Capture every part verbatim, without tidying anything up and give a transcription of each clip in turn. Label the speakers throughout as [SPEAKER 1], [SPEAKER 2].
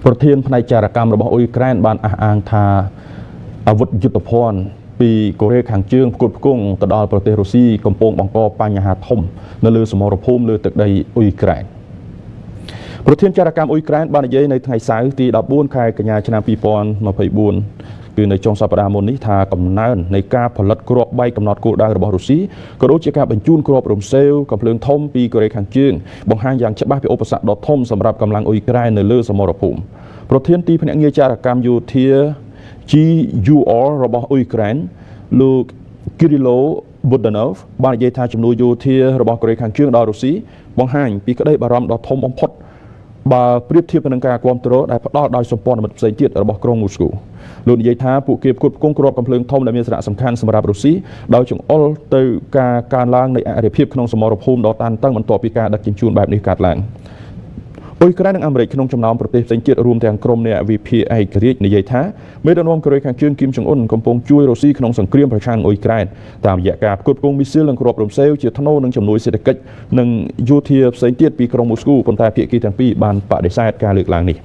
[SPEAKER 1] ប្រធានផ្នែកចារកម្មរបស់អ៊ុយក្រែនបានអះអាងថាអាវុធយុទ្ធភ័ណ្ឌពីកូរ៉េខាងជើងផ្គត់ផ្គង់ទៅដល់ប្រទេសរុស្ស៊ីកំពុងបង្កបញ្ហាធំនៅលើសមរភូមិលើទឹកដីអ៊ុយក្រែនប្រធានចារកម្មអ៊ុយក្រែនបាននិយាយនៅថ្ងៃសៅរ៍ទីដប់បួនខែកញ្ញាឆ្នាំពីរពាន់ម្ភៃបួនគឺនៅចុងសប្តាហ៍មុននេះថាកំណើននៃការផលិតគ្រាប់បែកកំណត់គោលដៅរបស់រុស្ស៊ីក៏ដូចជាការបញ្ជូនគ្រាប់រំសេវកំភ្លើងធំពីកូរ៉េខាងជើងបង្ហាញយ៉ាងច្បាស់ពីឧបសគ្គដ៏ធំសម្រាប់កម្លាំងអ៊ុយក្រែននៅលើសមរភូមិប្រធានទីភ្នាក់ងារចារកម្មយោធា G U R របស់អ៊ុយក្រែនលោក Kirilo Budanov បាននិយាយថាជំនួយយោធារបស់កូរ៉េខាងជើងដល់រុស្ស៊ីបង្ហាញពីក្តីបារម្ភដ៏ធំបំផុតបើប្រៀបធៀបទៅនឹងការគ្រប់គ្រងដែលផ្ដល់ដោយសម្ព័ន្ធមិត្តផ្សេងទៀតរបស់ក្រុងមូស្គូលោកនិយាយថាពួកគេផ្គត់ផ្គង់គ្រាប់កំភ្លើងធំដែលមានសារៈសំខាន់សម្រាប់រុស្ស៊ីដោយចង្អុលទៅការកើនឡើងនៃអរិភាពក្នុងសមរភូមិដ៏តានតឹងបន្ទាប់ពីការដឹកជញ្ជូនបែបនេះកើតឡើងអ៊ុយក្រែននិងអាមេរិកក្នុងចំណោមប្រទេសផ្សេងទៀតរួមទាំងក្រុមនៃវិភាគឯករាជ្យនិយាយថាមេដឹកនាំកូរ៉េខាងជើងគីមចុងអ៊ុនកំពុងជួយរុស្ស៊ីក្នុងសង្គ្រាមប្រឆាំងអ៊ុយក្រែនតាមរយៈការផ្គត់ផ្គង់មីស៊ីលនិងគ្រាប់រំសេវជាថ្នូរនឹងជំនួយសេដ្ឋកិច្ចនិងយោធាផ្សេងទៀតពីក្រុងមូស្គូប៉ុន្តែភាគីទាំងពីរបានបដិសេធការលើកឡើងនេះ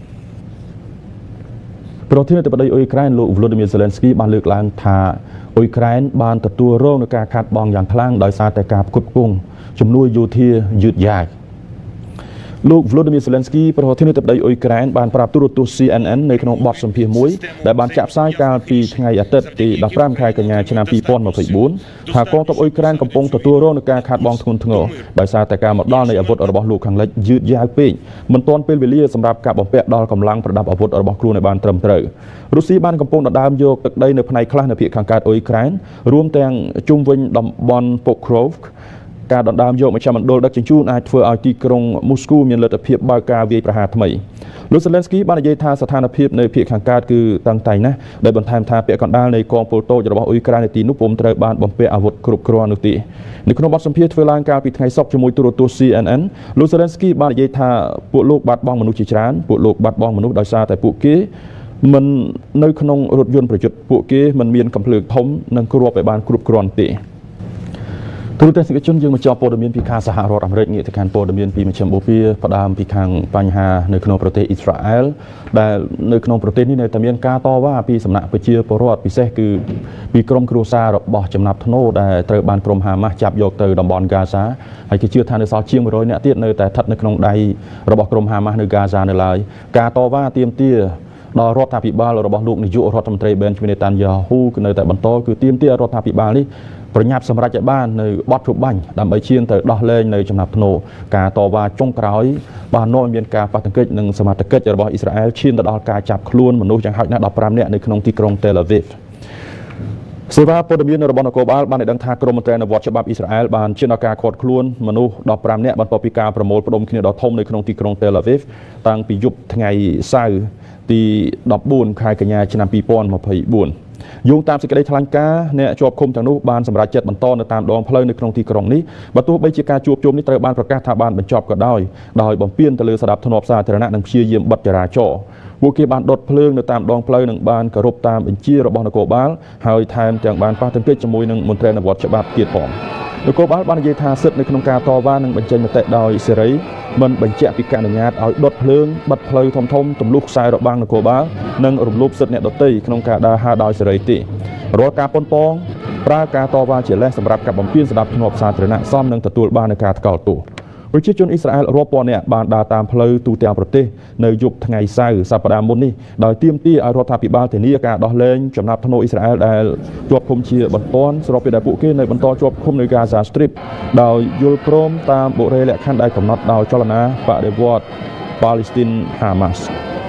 [SPEAKER 1] ប្រធានាធិបតីអ៊ុយក្រែនលោក Volodymyr Zelensky បានលើកឡើងថាអ៊ុយក្រែនបានទទួលរងនឹងការខាតបង់យ៉ាងខ្លាំងដោយសារតែការផ្គត់ផ្គង់ជំនួយយោធាយឺតយ៉ាវលោក Volodymyr Zelensky ប្រធានាធិបតីអ៊ុយក្រែនបានប្រាប់ទូរទស្សន៍ C N N នៅក្នុងបទសម្ភាសន៍មួយដែលបានចាក់ផ្សាយកាលពីថ្ងៃអាទិត្យទីដប់ប្រាំខែកញ្ញាឆ្នាំពីរពាន់ម្ភៃបួនថាកងទ័ពអ៊ុយក្រែនកំពុងទទួលរងនឹងការខាតបង់ធ្ងន់ធ្ងរដោយសារតែការមកដល់នៃអាវុធរបស់លោកខាងលិចយឺតយ៉ាវពេកមិនទាន់ពេលវេលាសម្រាប់ការបំពាក់ដល់កម្លាំងប្រដាប់អាវុធរបស់ខ្លួនឲ្យបានត្រឹមត្រូវរុស្ស៊ីបានកំពុងដណ្ដើមយកទឹកដីនៅផ្នែកខ្លះនៅភាគខាងកើតអ៊ុយក្រែនរួមទាំងជុំវិញតំបន់ Pokrovskការដណ្ដើមយកមជ្ឈមណ្ឌលដឹកជញ្ជូនអាចធ្វើឲ្យទីក្រុងមូស្គូមានលទ្ធភាពបើកការវាយប្រហារថ្មីលោក Zelensky បាននិយាយថាស្ថានភាពនៅភាគខាងកើតគឺតឹងតែងណាស់ដោយបន្ថែមថាពាក់កណ្ដាលនៃកងពលតូចរបស់អ៊ុយក្រែននៅទីនោះពុំត្រូវបានបំពាក់អាវុធគ្រប់គ្រាន់នោះទេនៅក្នុងបទសម្ភាសន៍ធ្វើឡើងកាលពីថ្ងៃសុក្រជាមួយទូរទស្សន៍ C N N លោក Zelensky បាននិយាយថាពួកលោកបាត់បង់មនុស្សជាច្រើនពួកលោកបាត់បង់មនុស្សដោយសារតែពួកគេមិននៅក្នុងរថយន្តប្រយុទ្ធពួកគេមិនមានកំភ្លើងធំនិងគ្រាប់ឲ្យបានគ្រប់គ្រាន់ទេទូរទស្សនិកជនយើងមកចោលព័ត៌មានពីខាងសហរដ្ឋអាមេរិកងាកទៅកាន់ព័ត៌មានពីមជ្ឈមបូព៌ាផ្ដើមពីខាងបញ្ហានៅក្នុងប្រទេសអ៊ីស្រាអែលដែលនៅក្នុងប្រទេសនេះនៅតែមានការតវ៉ាពីសំណាក់ប្រជាពលរដ្ឋពិសេសគឺពីក្រុមគ្រួសាររបស់ចំណាប់ធ្នូដែលត្រូវបានក្រុមហាម៉ាស់ចាប់យកទៅតំបន់ហ្គាហ្សាហើយគេជឿថានៅសល់ជាងមួយរយនាក់ទៀតនៅតែស្ថិតនៅក្នុងដៃរបស់ក្រុមហាម៉ាស់នៅហ្គាហ្សានៅឡើយការតវ៉ាទាមទារដល់រដ្ឋាភិបាលរបស់លោកនាយករដ្ឋមន្ត្រី Benjamin Netanyahu គឺនៅតែបន្តគឺទាមទាររដ្ឋាភិបាលនេះប្រញាប់សម្រេចឲ្យបាននៅបទរបាញ់ដើម្បីឈានទៅដោះលែងនៅចំណាប់ធ្នូការតវ៉ាចុងក្រោយបាននាំឲ្យមានការប៉ះទង្គិចនិងសមត្ថកិច្ចរបស់អ៊ីស្រាអែលឈានទៅដល់ការចាប់ខ្លួនមនុស្សយ៉ាងហោចណាស់ដប់ប្រាំនាក់នៅក្នុងទីក្រុង Tel Aviv សេវាព័ត៌មានរបស់នគរបាលបានឲ្យដឹងថាក្រមមន្ត្រីអនុវត្តច្បាប់អ៊ីស្រាអែលបានឈានដល់ការឃាត់ខ្លួនមនុស្សដប់ប្រាំនាក់បន្ទាប់ពីការប្រមូលផ្ដុំគ្នាដ៏ធំនៅក្នុងទីក្រុង Tel Aviv តាំងពីយប់ថ្ងៃសៅរ៍ទីដប់បួនខែកញ្ញាឆ្នាំពីរពាន់ម្ភៃបួនយោងតាមសេចក្តីថ្លែងការណ៍អ្នកជាប់ឃុំទាំងនោះបានសម្រេចចិត្តបន្តនៅតាមដងផ្លូវនៅក្នុងទីក្រុងនេះបើទោះបីជាការជួបជុំនេះត្រូវបានប្រកាសថាបានបញ្ចប់ក៏ដោយដោយបំពានទៅលើសណ្ដាប់ធ្នាប់សាធារណៈនិងព្យាយាមបិទចរាចរណ៍ពួកគេបានដុតភ្លើងនៅតាមដងផ្លូវនិងបានគោរពតាមបញ្ជារបស់នគរបាលហើយថែមទាំងបានប៉ះទង្គិចជាមួយនឹងមន្ត្រីអនុវត្តច្បាប់ទៀតផងនគរបាលបាននិយាយថាសិទ្ធិនៅក្នុងការតវ៉ានិងបញ្ចេញមតិដោយសេរីមិនបញ្ជាក់ពីការអនុញ្ញាតឲ្យដុតភ្លើងបិទផ្លូវធំធំទម្លុះខ្សែរបាំងនគរបាលនិងរំលោភសិទ្ធិអ្នកដទៃក្នុងការដើរហើរដោយសេរីទេរាល់ការប៉ុនប៉ងប្រើការតវ៉ាជាលេសសម្រាប់ការបំពានសណ្ដាប់ធ្នាប់សាធារណៈសមនឹងទទួលបាននូវការថ្កោលទោសប្រជាជនអ៊ីស្រាអែលរាប់ពាន់នាក់បានដើរតាមផ្លូវទូទាំងប្រទេសនៅយប់ថ្ងៃសៅរ៍សប្តាហ៍មុននេះដោយទាមទារឲ្យរដ្ឋាភិបាលធានាការដោះលែងចំណាប់ធ្នូអ៊ីស្រាអែលដែលជាប់ឃុំជាបន្ទាន់ស្របពេលដែលពួកគេនៅបន្តជាប់ឃុំនៅ Gaza Strip ដោយយល់ព្រមតាមបុរាណលក្ខខណ្ឌដែលកំណត់ដោយចលនាបដិវត្តន៍ Palestine Hamas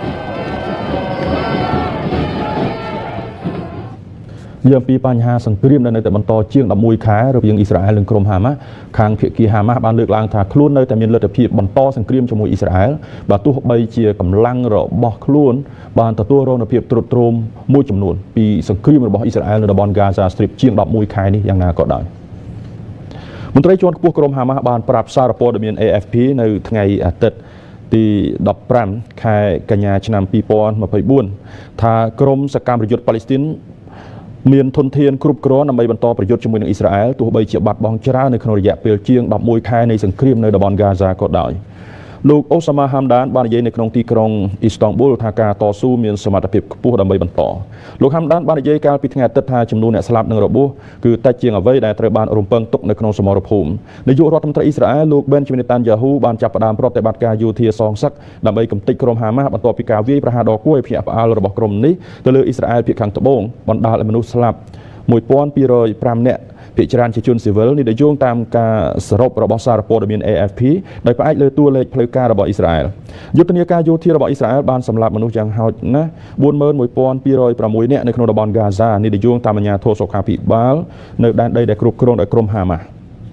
[SPEAKER 1] យើងពីបញ្ហាសង្គ្រាមនៅតែបន្តជាងដប់មួយខែរវាងអ៊ីស្រាអែលនិងក្រុមហាម៉ាស់ខាងភាគីហាម៉ាស់បានលើកឡើងថាខ្លួននៅតែមានលទ្ធភាពបន្តសង្គ្រាមជាមួយអ៊ីស្រាអែលបើទោះបីជាកម្លាំងរបស់ខ្លួនបានទទួលរងនូវភាពទ្រុឌទ្រោមមួយចំនួនពីសង្គ្រាមរបស់អ៊ីស្រាអែលនៅតំបន់ Gaza Strip ជាងដប់មួយខែនេះយ៉ាងណាក៏ដោយមន្ត្រីជាន់ខ្ពស់ក្រុមហាម៉ាស់បានប្រាប់សារព័ត៌មាន A F P នៅថ្ងៃអាទិត្យទីដប់ប្រាំខែកញ្ញាឆ្នាំពីរពាន់ម្ភៃបួនថាក្រុមសកម្មប្រយុទ្ធប៉ាឡេស្ទីនមានធនធានគ្រប់គ្រាន់ដើម្បីបន្តប្រយុទ្ធជាមួយនឹងអ៊ីស្រាអែលទោះបីជាបាត់បង់ច្រើននៅក្នុងរយៈពេលជាងដប់មួយខែនៃសង្គ្រាមនៅតំបន់ Gaza ក៏ដោយលោកអូសាម៉ាហាំដានបាននិយាយនៅក្នុងទីក្រុងអ៊ីស្តង់ប៊ុលថាការតស៊ូមានសមត្ថភាពខ្ពស់ដើម្បីបន្តលោកហាំដានបាននិយាយកាលពីថ្ងៃអាទិត្យថាចំនួនអ្នកស្លាប់និងរបួសគឺតិចជាងអ្វីដែលត្រូវបានរំពឹងទុកនៅក្នុងសមរភូមិនាយករដ្ឋមន្ត្រីអ៊ីស្រាអែលលោកប៊ែនជីមីន នេតានយ៉ាហ៊ូបានចាប់ផ្ដើមប្រតិបត្តិការយោធាសងសឹកដើម្បីកំទេចក្រុមហាម៉ាស់បន្ទាប់ពីការវាយប្រហារដ៏គួរឲ្យភ្ញាក់ផ្អើលរបស់ក្រុមនេះទៅលើអ៊ីស្រាអែលភាគខាងត្បូងបណ្ដាលឲ្យមនុស្សស្លាប់មួយពាន់ពីររយប្រាំនាក់ភាគច្រើនជាជនស៊ីវិលនេះដែលយោងតាមការសរុបរបស់សារព័ត៌មាន A F P ដោយផ្អែកលើតួលេខផ្លូវការរបស់អ៊ីស្រាអែលយុទ្ធនាការយោធារបស់អ៊ីស្រាអែលបានសម្លាប់មនុស្សយ៉ាងហោចណាស់ បួនម៉ឺនមួយពាន់ពីររយប្រាំមួយ នាក់នៅក្នុងតំបន់ហ្គាហ្សានេះដែលយោងតាមអាជ្ញាធរសុខាភិបាលនៅដែនដីដែលគ្រប់គ្រងដោយក្រុមហាម៉ាស់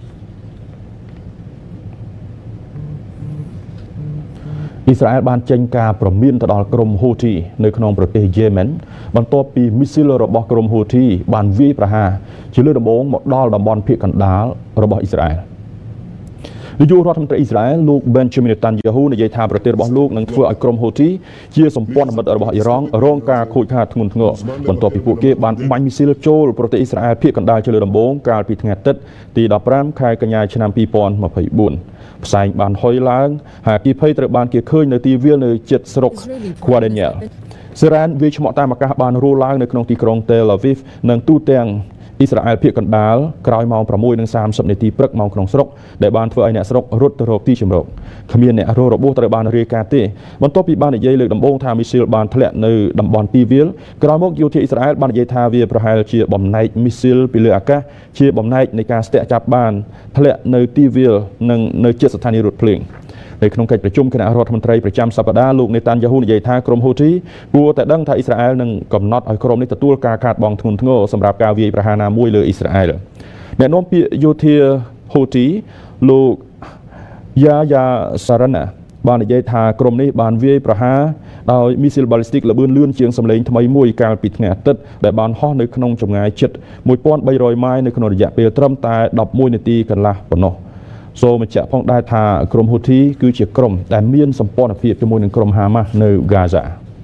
[SPEAKER 1] អ៊ីស្រាអែលបានចេញការព្រមានទៅដល់ក្រុមហ៊ូធីនៅក្នុងប្រទេសយេម៉ែនបន្ទាប់ពីមីស៊ីលរបស់ក្រុមហ៊ូធីបានវាយប្រហារជាលើដំបូងមកដល់តំបន់ភាគកណ្ដាលរបស់អ៊ីស្រាអែលនាយករដ្ឋមន្ត្រីអ៊ីស្រាអែលលោកប៊ែនជីមីន នេតានយ៉ាហ៊ូនិយាយថាប្រទេសរបស់លោកនឹងធ្វើឲ្យក្រុមហ៊ូធីជាសម្ព័ន្ធមិត្តរបស់អ៊ីរ៉ង់រងការខូចខាតធ្ងន់ធ្ងរបន្ទាប់ពីពួកគេបានបាញ់មីស៊ីលចូលប្រទេសអ៊ីស្រាអែលភាគកណ្ដាលជាលើដំបូងកាលពីថ្ងៃអាទិត្យទីដប់ប្រាំខែកញ្ញាឆ្នាំពីរពាន់ម្ភៃបួនផ្សែងបានហុយឡើងហើយគីភ័យត្រូវបានគេឃើញនៅទីវាលនៅជិតស្រុក Quadeniel សេរ៉ានវាយឆ្មក់តាមអាកាសបានរੂឡើងនៅក្នុងទីក្រុង Tel Aviv និងទូទាំងអ៊ីស្រាអែលភាគកណ្ដាលក្រោយម៉ោងប្រាំមួយនិងសាមសិបនាទីព្រឹកម៉ោងក្នុងស្រុកដែលបានធ្វើឲ្យអ្នកស្រុករត់ទៅរកទីជម្រកគ្មានអ្នករងរបួសត្រូវបានរាយការណ៍ទេបន្ទាប់ពីបាននិយាយលើកដំបូងថាមីស៊ីលបានធ្លាក់នៅតំបន់ទីវាលក្រោយមកយោធាអ៊ីស្រាអែលបាននិយាយថាវាប្រហែលជាបំណែកមីស៊ីលពីលើអាកាសជាបំណែកនៃការស្ទាក់ចាប់បានធ្លាក់នៅទីវាលនិងនៅជិតស្ថានីយ៍រថភ្លើងនៅក្នុងកិច្ចប្រជុំគណៈរដ្ឋមន្ត្រីប្រចាំសប្តាហ៍លោកនេតានយ៉ាហ៊ូនិយាយថាក្រុមហ៊ូធីគួរតែដឹងថាអ៊ីស្រាអែលនឹងកំណត់ឲ្យក្រុមនេះទទួលការខាតបង់ធ្ងន់ធ្ងរសម្រាប់ការវាយប្រហារណាមួយលើអ៊ីស្រាអែលអ្នកនាំពាក្យយោធាហ៊ូធីលោកយ៉ាយ៉ាសារ៉ាណាបាននិយាយថាក្រុមនេះបានវាយប្រហារដោយមីស៊ីលបាល់ីស្ទិកល្បឿនលឿនជាងសម្លេងថ្មីមួយកាលពីថ្ងៃអាទិត្យដែលបានហោះនៅក្នុងចម្ងាយជិតមួយពាន់បីរយម៉ាយនៅក្នុងរយៈពេលត្រឹមតែដប់មួយនាទីកន្លះប៉ុណ្ណោះសូមបញ្ជាក់ផងដែរថាក្រុមហ៊ូធីគឺជាក្រុមដែលមានសម្ព័ន្ធភាពជាមួយនឹងក្រុមហាម៉ាស់នៅហ្គាហ្សា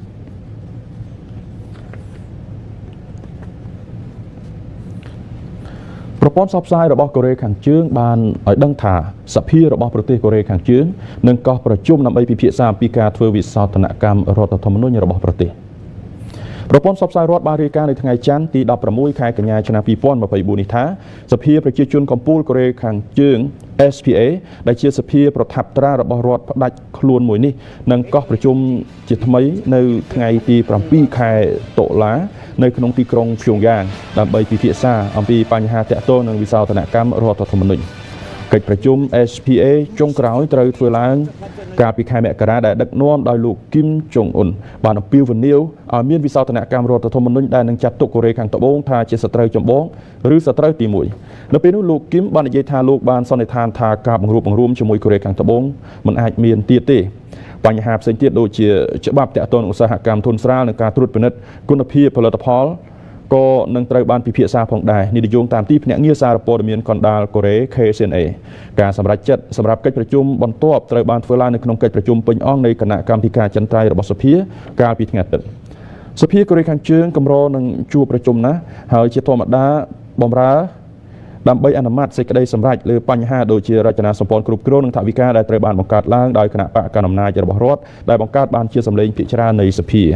[SPEAKER 1] ប្រព័ន្ធផ្សព្វផ្សាយរបស់កូរ៉េខាងជើងបានឲ្យដឹងថាសភារបស់ប្រទេសកូរ៉េខាងជើងនឹងកោះប្រជុំដើម្បីពិភាក្សាអំពីការធ្វើវិសោធនកម្មរដ្ឋធម្មនុញ្ញរបស់ប្រទេសប្រព័ន្ធផ្សព្វផ្សាយរដ្ឋបានរាយការណ៍នៅថ្ងៃច័ន្ទទីដប់ប្រាំមួយខែកញ្ញាឆ្នាំពីរពាន់ម្ភៃបួននេះថាសភាប្រជាជនកម្ពុជាកូរ៉េខាងជើង S P A ដែលជាសភាប្រថាប់ត្រារបស់រដ្ឋផ្ដាច់ខ្លួនមួយនេះនឹងកោះប្រជុំជាថ្មីនៅថ្ងៃទីប្រាំពីរខែតុលានៅក្នុងទីក្រុងព្យុងយ៉ាងដើម្បីពិភាក្សាអំពីបញ្ហាទាក់ទងនឹងវិសោធនកម្មរដ្ឋធម្មនុញ្ញកិច្ចប្រជុំ S P A ចុងក្រោយត្រូវធ្វើឡើងកាលពីខែមករាដែលដឹកនាំដោយលោកគីមចុងអ៊ុនបានអំពាវនាវឲ្យមានវិសោធនកម្មរដ្ឋធម្មនុញ្ញដែលនឹងចាត់ទុកកូរ៉េខាងត្បូងថាជាសត្រូវចម្បងឬសត្រូវទីមួយនៅពេលនោះលោកគីមបាននិយាយថាលោកបានសន្និដ្ឋានថាការបង្រួបបង្រួមជាមួយកូរ៉េខាងត្បូងមិនអាចមានទៀតទេបញ្ហាផ្សេងទៀតដូចជាច្បាប់ទាក់ទងឧស្សាហកម្មធុនស្រាលនិងការត្រួតពិនិត្យគុណភាពផលិតផលក៏នឹងត្រូវបានពិភាក្សាផងដែរនេះយោងតាមទីភ្នាក់ងារសារព័ត៌មានកណ្ដាលកូរ៉េ K C N A ការសម្រេចចិត្តសម្រាប់កិច្ចប្រជុំបន្ទាប់ត្រូវបានធ្វើឡើងនៅក្នុងកិច្ចប្រជុំពេញអង្គនៃគណៈកម្មាធិការចិនត្រៃរបស់សភាកាលពីថ្ងៃអាទិត្យសភាកូរ៉េខាងជើងកម្រនឹងជួបប្រជុំណាស់ហើយជាធម្មតាបម្រើដើម្បីអនុម័តសេចក្តីសម្រេចលើបញ្ហាដូចជារចនាសម្ព័ន្ធគ្រប់គ្រងនិងថវិកាដែលត្រូវបានបង្កើតឡើងដោយគណៈបកកណ្ដាលអំណាចរបស់រដ្ឋដែលបង្កើតបានជាសម្លេងភាគច្រើននៃសភា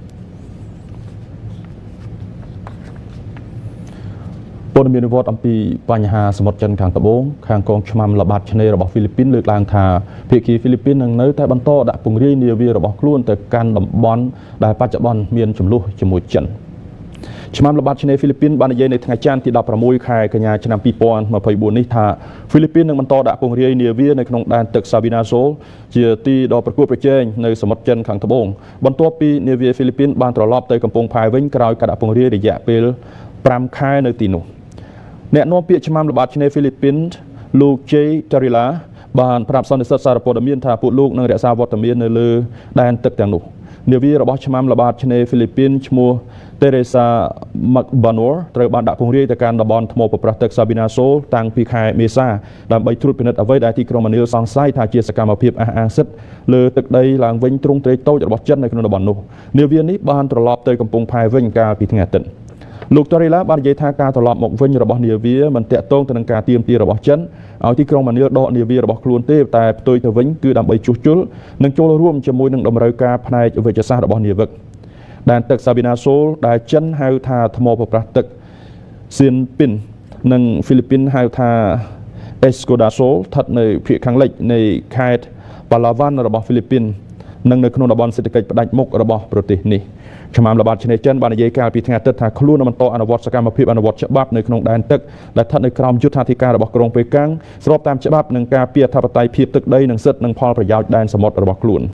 [SPEAKER 1] ព័ត៌មាននិវត្តន៍អំពីបញ្ហាសមុទ្រចិនខាងត្បូងខាងកងឆ្មាំល្បាតឆ្នេររបស់ហ្វីលីពីនលើកឡើងថាភាគីហ្វីលីពីននឹងនៅតែបន្តដាក់ពង្រាយនាវារបស់ខ្លួនទៅកាន់តំបន់ដែលបច្ចុប្បន្នមានចំនួនជាមួយចិនឆ្មាំល្បាតឆ្នេរហ្វីលីពីនបាននិយាយនៅថ្ងៃច័ន្ទទីដប់ប្រាំមួយខែកញ្ញាឆ្នាំពីរពាន់ម្ភៃបួននេះថាហ្វីលីពីននឹងបន្តដាក់ពង្រាយនាវានៅក្នុងដែនទឹកសាវីណាសូលជាទីដ៏ប្រកួតប្រជែងនៅសមុទ្រចិនខាងត្បូងបន្ទាប់ពីនាវាហ្វីលីពីនបានត្រឡប់ទៅកំពង់ផែវិញក្រោយការដាក់ពង្រាយរយៈពេលប្រាំខែនៅទីនោះអ្នកនាំពាក្យឆ្មាំល្បាតឆ្នេរហ្វីលីពីនលោក J Tarila បានប្រាប់សន្និសីទសារព័ត៌មានថាពួកលោកនឹងរក្សាវត្តមាននៅលើដែនទឹកទាំងនោះនាវារបស់ឆ្មាំល្បាតឆ្នេរហ្វីលីពីនឈ្មោះ Teresa McBanor ត្រូវបានដាក់ពង្រាយទៅកាន់តំបន់ថ្មប្រប្រាស់ទឹក Sabina Shoal តាំងពីខែមេសាដើម្បីត្រួតពិនិត្យអ្វីដែលទីក្រុងម៉ានីលសង្ស័យថាជាសកម្មភាពអះអាងសិទ្ធិលើទឹកដីឡើងវិញទ្រង់ទ្រាយតូចរបស់ចិននៅក្នុងតំបន់នោះនាវានេះបានត្រឡប់ទៅកំពង់ផែវិញកាលពីថ្ងៃអាទិត្យលោកតរីឡាបាននិយាយថាការត្រឡប់មកវិញរបស់នាវាមិនតាក់ទងទៅនឹងការទាមទាររបស់ចិនឲ្យទីក្រុងម៉ានីលដកនាវារបស់ខ្លួនទេតែផ្ទុយទៅវិញគឺដើម្បីជួសជុលនិងចូលរួមជាមួយនឹងតម្រូវការផ្នែកវិទ្យាសាស្ត្ររបស់នាវិកដែនទឹកសាប៊ីណាសូលដែលចិនហៅថាថ្មប្រប្រាស់ទឹកសៀនពីននិងហ្វីលីពីនហៅថាអេស្កូដាសូលស្ថិតនៅភាគខាងលិចនៃខេត្តប៉ាឡាវ៉ាន់របស់ហ្វីលីពីននិងនៅក្នុងតំបន់សេដ្ឋកិច្ចផ្ដាច់មុខរបស់ប្រទេសនេះឆ្មាំល្បាតឆ្នេរចិនបាននិយាយកាលពីថ្ងៃអាទិត្យថាខ្លួននឹងបន្តអនុវត្តសកម្មភាពអនុវត្តច្បាប់នៅក្នុងដែនទឹកដែលស្ថិតនៅក្រោមយុទ្ធាធិការរបស់ក្រុងប៉េកាំងស្របតាមច្បាប់និងការពារអធិបតេយ្យភាពទឹកដីនិងសិទ្ធិនិងផលប្រយោជន៍ដែនសមុទ្ររបស់ខ្លួន